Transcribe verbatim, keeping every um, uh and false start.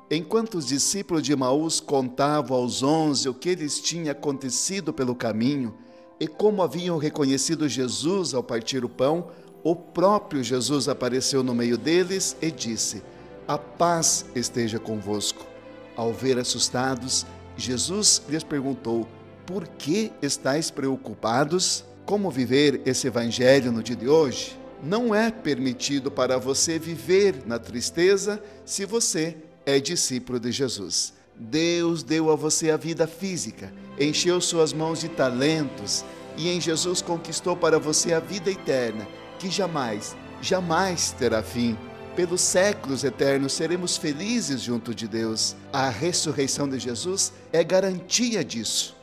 Enquanto os discípulos de Emaús contavam aos onze o que lhes tinha acontecido pelo caminho e como haviam reconhecido Jesus ao partir o pão, o próprio Jesus apareceu no meio deles e disse: "A paz esteja convosco." Ao ver assustados, Jesus lhes perguntou: "Por que estáis preocupados? Como viver esse evangelho no dia de hoje? Não é permitido para você viver na tristeza se você é discípulo de Jesus. Deus deu a você a vida física, encheu suas mãos de talentos e em Jesus conquistou para você a vida eterna, que jamais, jamais terá fim. Pelos séculos eternos seremos felizes junto de Deus. A ressurreição de Jesus é garantia disso.